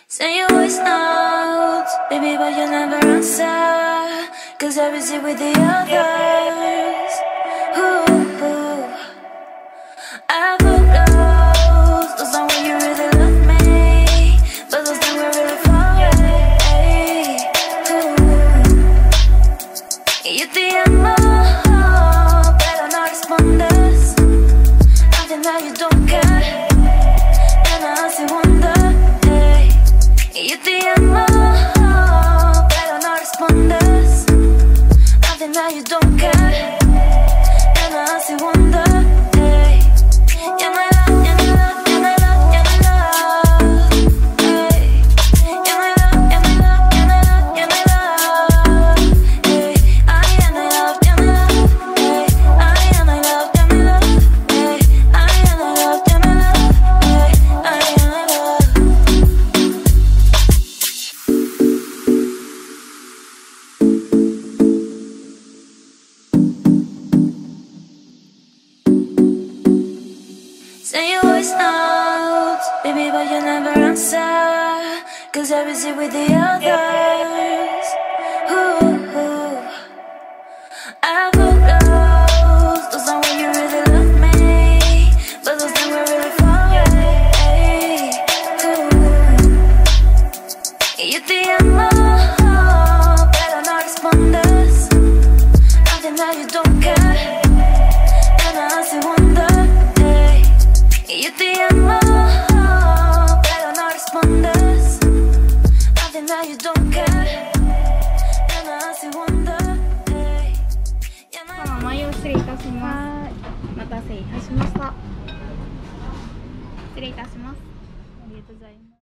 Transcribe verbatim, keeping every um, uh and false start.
Say your voice notes, baby, but you never answer. Cause I was here with the others. Ooh, ooh. I put those, those are when you really love me. But those things were really far away. Ooh. Y yo te amo, pero no respondes. I think that you don't care, and I still wonder. Y yo te amo, pero no respondes. I think that you don't care, and I still wonder. Hey, ya no hay love, ya no hay love, ya no hay love, ya no hay love. Hey, ya no hay love, ya no hay love, ya no hay love, ya no hay love. Hey, ay, ya no hay love, ya no hay love. Hey, ay, ya no hay love, ya no hay love. Hey, ay, ya no hay love, ya no hay love. Hey, ay, ya no hay love. Say your voice notes, baby, but you never answer. Cause I was here with the others. Ooh, ooh. I put those, those are when you really love me. But those things were really far away. Ooh. Y yo te amo, pero no respondes. I think that you don't care, and I still wonder. Y yo te amo, pero no respondes. I think that you don't care, and I still wonder. Hey, ya no hay 前を失礼いたします。お待たせいたしました。失礼いたします。ありがとうございます。